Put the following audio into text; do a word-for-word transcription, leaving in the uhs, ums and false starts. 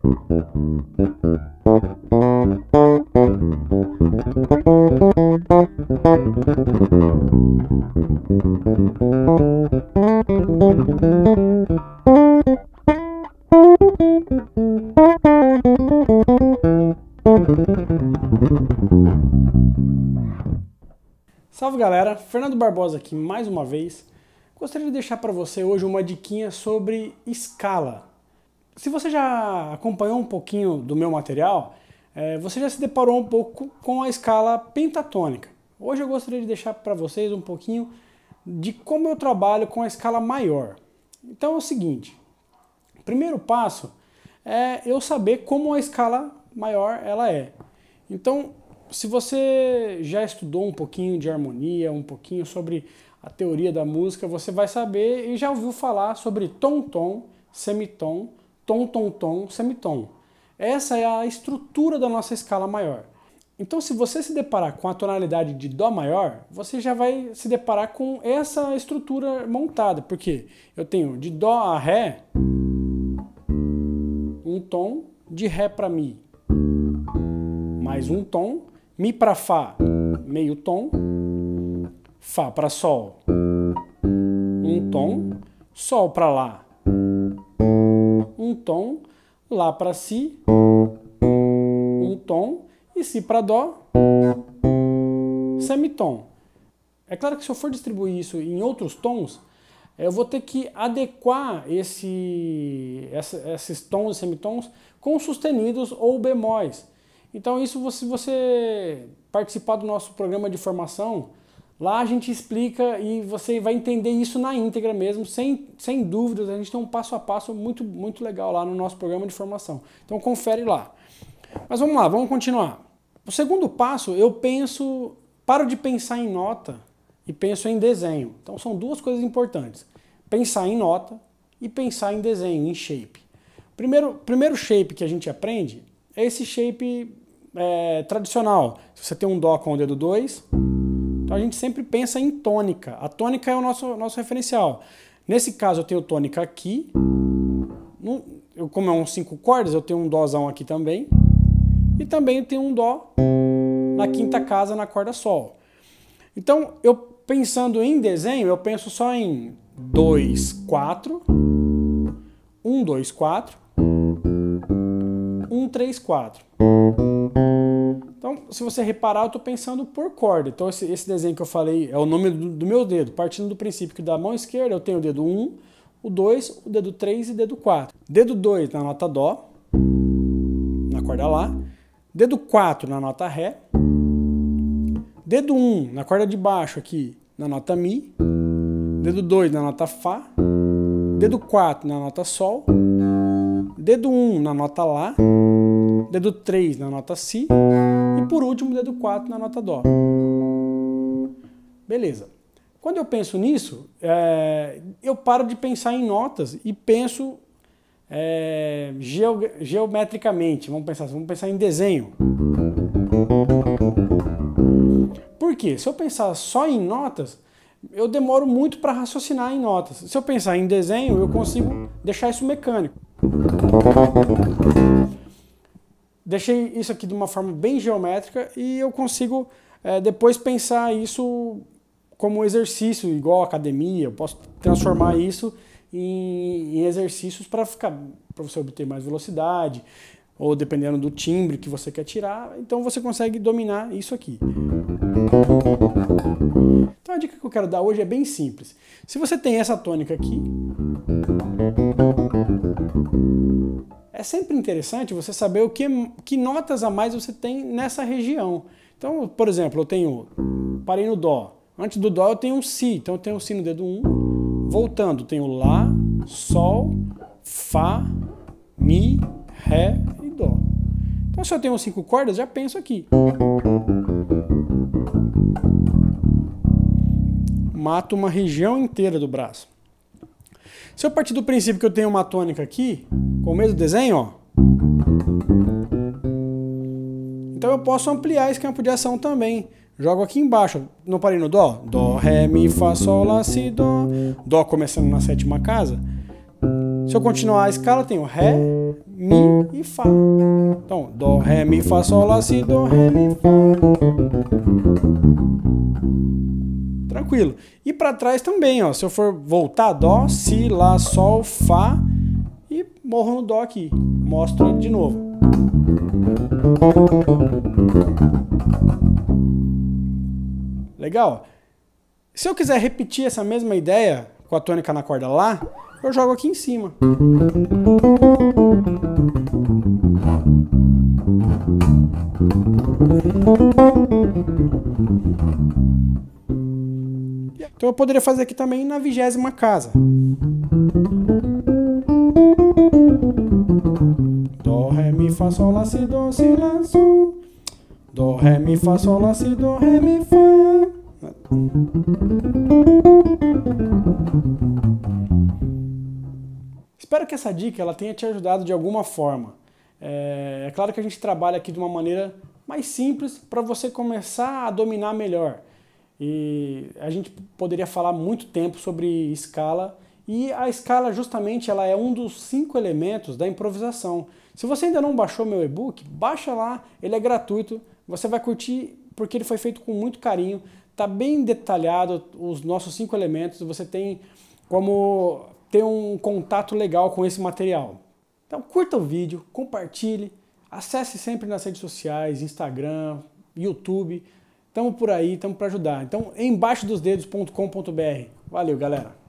Salve galera, Fernando Barbosa aqui mais uma vez. Gostaria de deixar para você hoje uma diquinha sobre escala. Se você já acompanhou um pouquinho do meu material, é, você já se deparou um pouco com a escala pentatônica. Hoje eu gostaria de deixar para vocês um pouquinho de como eu trabalho com a escala maior. Então é o seguinte, o primeiro passo é eu saber como a escala maior ela é. Então, se você já estudou um pouquinho de harmonia, um pouquinho sobre a teoria da música, você vai saber e já ouviu falar sobre tom-tom, semitom, tom-tom-tom, semitom. Essa é a estrutura da nossa escala maior. Então, se você se deparar com a tonalidade de dó maior, você já vai se deparar com essa estrutura montada, porque eu tenho de dó a ré, um tom, de ré para mi, mais um tom, mi para fá, meio tom, fá para sol, um tom, sol para lá, um tom, lá para si, um tom, e si para dó, semitom. É claro que se eu for distribuir isso em outros tons, eu vou ter que adequar esse, essa, esses tons e semitons com sustenidos ou bemóis. Então isso, se você participar do nosso programa de formação, lá a gente explica e você vai entender isso na íntegra mesmo, sem, sem dúvidas. A gente tem um passo a passo muito, muito legal lá no nosso programa de formação. Então confere lá. Mas vamos lá, vamos continuar. O segundo passo, eu penso, paro de pensar em nota e penso em desenho. Então são duas coisas importantes. Pensar em nota e pensar em desenho, em shape. Primeiro, primeiro shape que a gente aprende é esse shape é, tradicional. Se você tem um dó com o dedo dois, então a gente sempre pensa em tônica. A tônica é o nosso, nosso referencial. Nesse caso eu tenho tônica aqui. No, eu, como é um cinco cordas, eu tenho um dózão aqui também. E também eu tenho um dó na quinta casa na corda sol. Então, eu pensando em desenho, eu penso só em dois, quatro, um, dois, quatro, um, três, quatro. Então, se você reparar, eu estou pensando por corda. Então, esse, esse desenho que eu falei é o nome do, do meu dedo, partindo do princípio que da mão esquerda eu tenho o dedo um, o dois, o dedo três e o dedo quatro. Dedo dois na nota dó, na corda lá. Dedo quatro na nota ré. Dedo um na corda de baixo aqui na nota mi. Dedo dois na nota fá. Dedo quatro na nota sol. Dedo um na nota lá. Dedo três na nota si. E por último, dedo quatro na nota dó. Beleza. Quando eu penso nisso, é, eu paro de pensar em notas e penso é, geo, geometricamente. Vamos pensar, vamos pensar em desenho. Por quê? Se eu pensar só em notas, eu demoro muito para raciocinar em notas. Se eu pensar em desenho, eu consigo deixar isso mecânico. Deixei isso aqui de uma forma bem geométrica e eu consigo é, depois pensar isso como exercício, igual academia. Eu posso transformar isso em, em exercícios para ficar, para você obter mais velocidade, ou dependendo do timbre que você quer tirar, então você consegue dominar isso aqui. Então a dica que eu quero dar hoje é bem simples. Se você tem essa tônica aqui, é sempre interessante você saber o que, que notas a mais você tem nessa região. Então, por exemplo, eu tenho, parei no dó. Antes do dó eu tenho um si, então eu tenho um si no dedo um. Voltando, tenho lá, sol, fá, mi, ré e dó. Então se eu tenho cinco cordas, já penso aqui. Mato uma região inteira do braço. Se eu partir do princípio que eu tenho uma tônica aqui, com o mesmo desenho, ó, então eu posso ampliar esse campo de ação também. Jogo aqui embaixo, não parei no dó? Dó, ré, mi, fá, sol, lá, si, dó. Dó começando na sétima casa. Se eu continuar a escala, eu tenho ré, mi e Mi, Fá. Então, Dó, Ré, Mi, Fá, Sol, Lá, Si, Dó, Ré, Mi, Fá. Tranquilo. E para trás também, ó, se eu for voltar, Dó, Si, Lá, Sol, Fá e morro no Dó aqui. Mostro de novo. Legal? Se eu quiser repetir essa mesma ideia com a tônica na corda Lá, eu jogo aqui em cima. Então eu poderia fazer aqui também na vigésima casa. Dó, Ré, Mi, Fá, Sol, Lá, Si, Dó, Si, Lá, Sol. Dó, Ré, Mi, Fá, Sol, Lá, Si, Dó, Ré, Mi, Fá. Espero que essa dica ela tenha te ajudado de alguma forma. É, é claro que a gente trabalha aqui de uma maneira mais simples para você começar a dominar melhor. E a gente poderia falar muito tempo sobre escala, e a escala justamente ela é um dos cinco elementos da improvisação. Se você ainda não baixou meu e-book, baixa lá, ele é gratuito, você vai curtir porque ele foi feito com muito carinho, está bem detalhado os nossos cinco elementos, você tem como ter um contato legal com esse material. Então curta o vídeo, compartilhe, acesse sempre nas redes sociais, Instagram, YouTube. Estamos por aí, estamos para ajudar. Então, embaixo dos dedos ponto com ponto br. Valeu, galera!